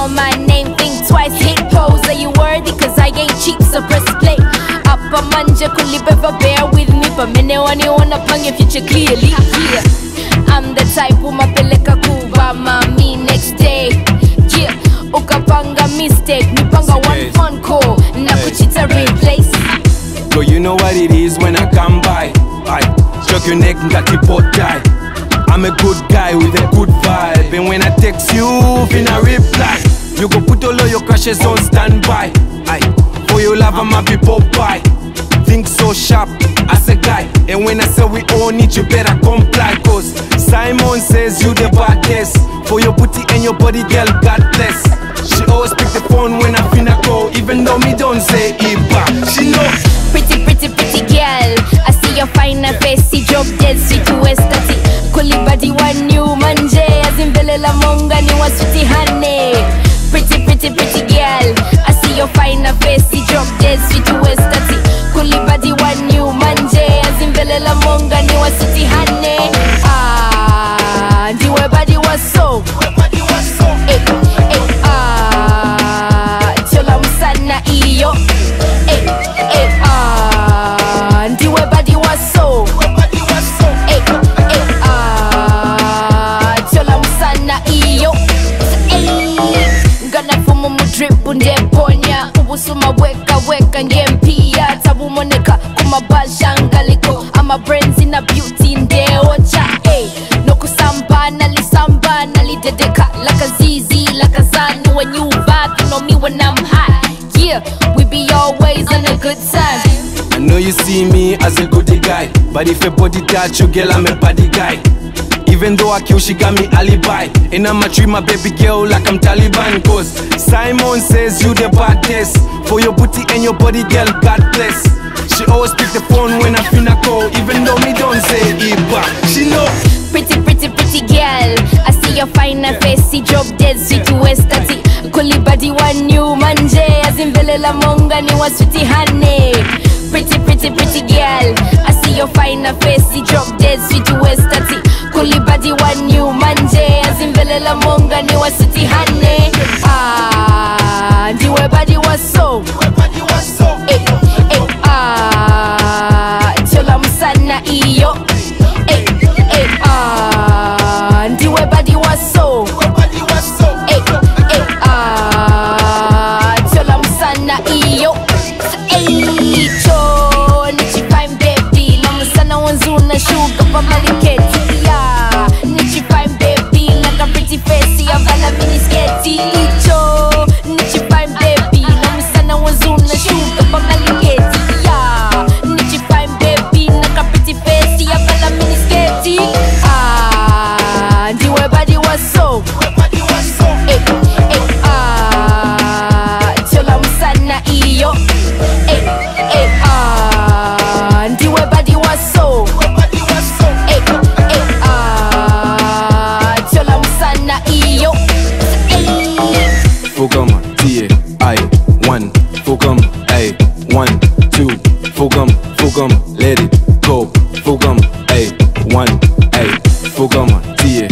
call my name, think twice, hit pose. Are you worthy? Cause I ain't cheap, so press play. Upper manje, kulibe, bear with me. Pamene, wani, upange, future clearly. Yeah, I'm the type who mapeleka kuba mami next day. Yeah, Ukapanga mistake, nipanga one phone call, nakuchita replace. Girl, you know what it is when I come by. I stroke your neck, ngati Popeye. I'm a good guy with a good vibe, and when I text you, finna reply. You go put all of your crushes on standby. Aye, for your love, I'ma be Popeye. Think so sharp, Assegai. And when I say we all need you, better comply. Cause Simon says you the baddest. For your booty and your body, girl, God bless. She always pick the phone when I finna call, even though me don't say it back. She knows. Pretty, pretty, pretty girl. I see your fine face, see job dead, sweet to estati. Kulibe wani manje, azim pelela monga ni wa sweetie honey. Pretty, pretty, pretty girl. I see your fine face, see job dead, sweet to estati. Kulibe wani manje, azim pelela monga ni wa sweetie honey. Ah, ndiwe badi wa so. Chola msana iyo. Ndiwe badi wa so. Chola msana iyo. Gana fumu mudripu ndeponya. Ubusuma weka ngempia. Tabu moneka kumabashangaliko. Ama brains in a beauty ndeocha. No kusambana lisambana lidedeka. Like a zizi, like a zani. When you vibe, you know me when I'm high. Yeah, we be always on a good time. I know you see me as a goodie guy, but if a body touch you, girl, I'm a body guy. Even though I kill, she got me alibi. And I'ma treat my baby girl like I'm Taliban. Cause Simon says you the baddest. For your booty and your body, girl, God bless. She always pick the phone when I finna call, even though me don't say it back. She know. Pretty, pretty, pretty girl. I see your fine face, see job dead, sweet to estati. Kulibe wani manje, azim pelela monga ni wa sweetie honey. Pretty, pretty, pretty girl. I see your fine face, see job dead, sweet to estati. Kulibe wani manje, azim pelela monga ni wa sweetie honey. Ah, ndiwe badi wa so. Chola msana iyo. Ndiwe badi wa so. Chola msana iyo. Icho nichi fine baby. Na msana wanzuna sugar pa maliketi. Yeah, nichi fine baby. Like a pretty face, ya vala mini sketi. Icho nichi fine baby. Na msana wanzuna sugar pa maliketi. Yeah, nichi fine baby. Like a pretty face, ya vala mini sketi. Ndiwe badi wa so. Chola msana iyo. Ndiwe badi wa so. Chola msana iyo. Fugum, T-A-I-1. Fugum, A-1, 2. Fugum, let it go. Fugum, A-1, A. Fugum,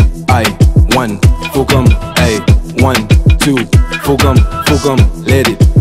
T-A-I-1. Fugum, A-1, 2. Fugum, let it